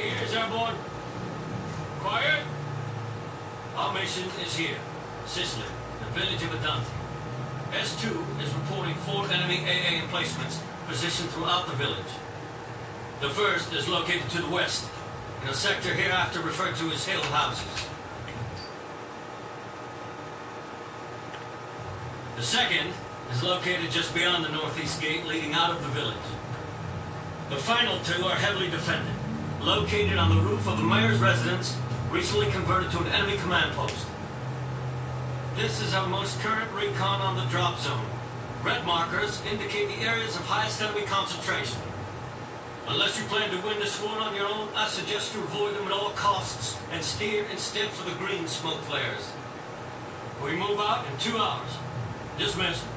Ears, airborne. Quiet. Our mission is here. Sicily, the village of Adante. S2 is reporting 4 enemy AA emplacements positioned throughout the village. The first is located to the west, in a sector hereafter referred to as hill houses. The second is located just beyond the northeast gate leading out of the village. The final 2 are heavily defended, located on the roof of the mayor's residence, recently converted to an enemy command post. This is our most current recon on the drop zone. Red markers indicate the areas of highest enemy concentration. Unless you plan to win this war on your own, I suggest you avoid them at all costs and steer instead for the green smoke flares. We move out in 2 hours. Dismissed.